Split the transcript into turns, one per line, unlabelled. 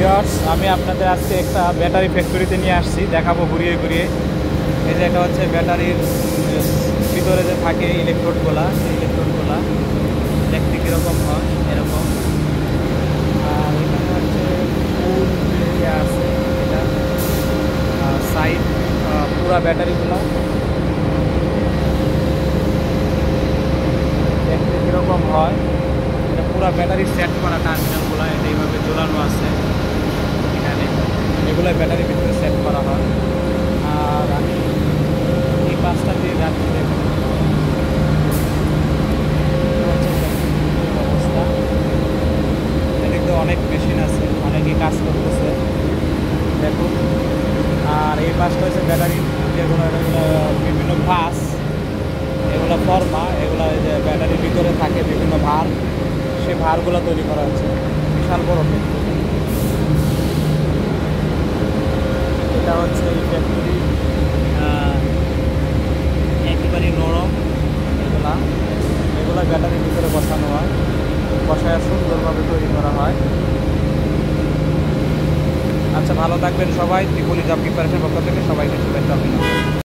Viewers, আমি আপনাদের আজকে একটা ব্যাটারি ফ্যাক্টরিতে নিয়ে আসছি, দেখাবো ঘুরিয়ে ঘুরিয়ে। এই যে এটা হচ্ছে ব্যাটারির ভিতরে যে থাকে ইলেকট্রোডগুলা, এই ইলেকট্রোডগুলা দেখতে কীরকম হয় এরকম। আর এখানে হচ্ছে ফুল যে আছে এটা সাইড পুরা ব্যাটারিগুলো দেখতে কীরকম হয়। এটা পুরা ব্যাটারি সেট করা টার্মিনালগুলো এটা এইভাবে ঝোলানো আছে এখানে, এগুলো ব্যাটারির ভিতরে সেট করা হয়। আর আমি এই পাঁচটা দিয়ে যাচ্ছি, দেখুন অবস্থা। এদিকে অনেক মেশিন আছে, অনেকেই কাজ করতেছে দেখুন। আর এই পাঁচটা হচ্ছে ব্যাটারির যেগুলো বিভিন্ন বাস, এগুলো ফর্মা, এগুলো যে ব্যাটারির ভিতরে থাকে বিভিন্ন ভার, সেই ভারগুলো তৈরি করা হচ্ছে। বিশাল বড় ফ্যাক্টরি। এটা হচ্ছে এই ফ্যাক্টরি একেবারেই নরম। এগুলা ব্যাটারির ভিতরে বসানো হয়, বসায় সুন্দরভাবে তৈরি করা হয়। আচ্ছা, ভালো থাকবেন সবাই। ত্রিপলি জব প্রিপারেশন পক্ষ থেকে সবাইকে শুভেচ্ছা অভিনন্দন।